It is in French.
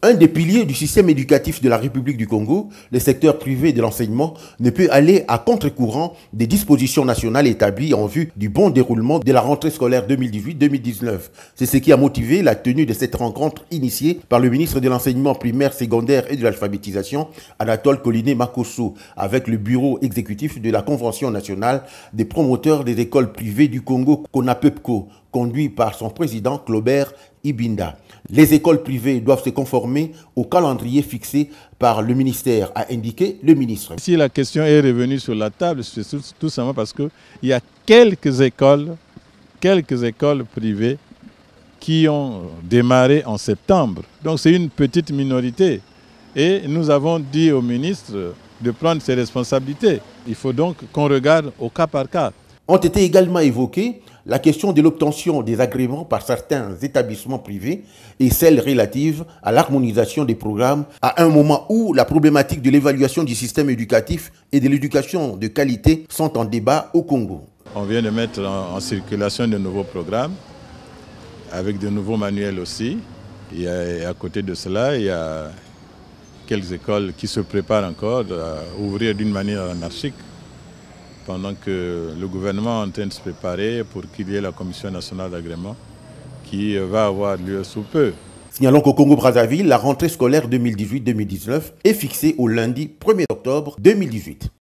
Un des piliers du système éducatif de la République du Congo, le secteur privé de l'enseignement, ne peut aller à contre-courant des dispositions nationales établies en vue du bon déroulement de la rentrée scolaire 2018-2019. C'est ce qui a motivé la tenue de cette rencontre initiée par le ministre de l'Enseignement primaire, secondaire et de l'Alphabétisation, Anatole Collinet-Makosso, avec le bureau exécutif de la Convention nationale des promoteurs des écoles privées du Congo, CONAPEPCO, conduit par son président Claubert Ibinda. Les écoles privées doivent se conformer au calendrier fixé par le ministère, a indiqué le ministre. Si la question est revenue sur la table, c'est tout simplement parce qu'il y a quelques écoles privées qui ont démarré en septembre. Donc c'est une petite minorité. Et nous avons dit au ministre de prendre ses responsabilités. Il faut donc qu'on regarde au cas par cas. Ont été également évoquées la question de l'obtention des agréments par certains établissements privés et celle relative à l'harmonisation des programmes à un moment où la problématique de l'évaluation du système éducatif et de l'éducation de qualité sont en débat au Congo. On vient de mettre en circulation de nouveaux programmes avec de nouveaux manuels aussi. Et à côté de cela, il y a quelques écoles qui se préparent encore à ouvrir d'une manière anarchique, pendant que le gouvernement est en train de se préparer pour qu'il y ait la Commission nationale d'agrément qui va avoir lieu sous peu. Signalons qu'au Congo-Brazzaville, la rentrée scolaire 2018-2019 est fixée au lundi 1er octobre 2018.